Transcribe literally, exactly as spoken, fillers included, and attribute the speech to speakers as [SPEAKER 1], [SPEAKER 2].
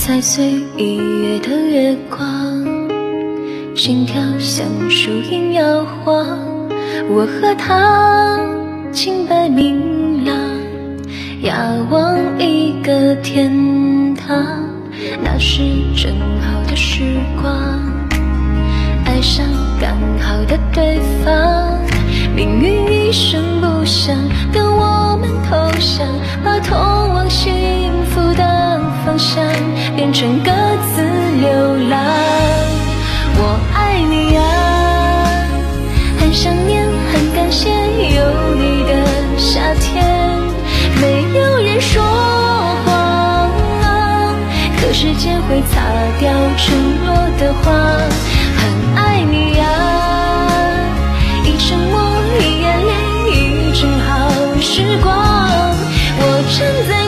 [SPEAKER 1] 踩碎一夜的月光，心跳像树影摇晃。我和他清白明朗，遥望一个天堂，那是正好的时光，爱上刚好的对方。命运一声不响，跟我们投降，把通往幸福的方向变成各自流浪。我爱你啊，很想念，很感谢有你的夏天。没有人说谎啊，可时间会擦掉承诺的话。很爱你啊，一沉默，一眼泪，一正好时光。我站在